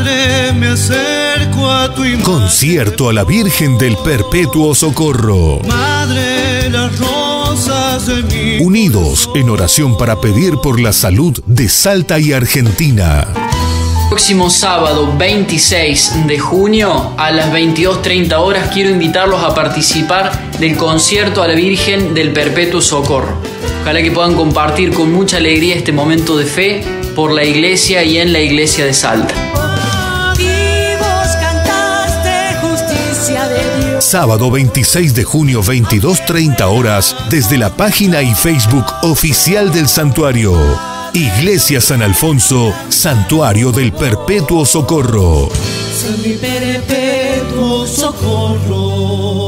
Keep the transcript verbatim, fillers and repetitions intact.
Madre, me acerco a tu imagen. Concierto a la Virgen del Perpetuo Socorro. Madre, las rosas de mi Unidos en oración para pedir por la salud de Salta y Argentina. Próximo sábado veintiséis de junio a las veintidós treinta horas quiero invitarlos a participar del concierto a la Virgen del Perpetuo Socorro. Ojalá que puedan compartir con mucha alegría este momento de fe por la iglesia y en la iglesia de Salta. Sábado veintiséis de junio, veintidós treinta horas, desde la página y Facebook oficial del santuario. Iglesia San Alfonso, Santuario del Perpetuo Socorro. San mi perpetuo socorro.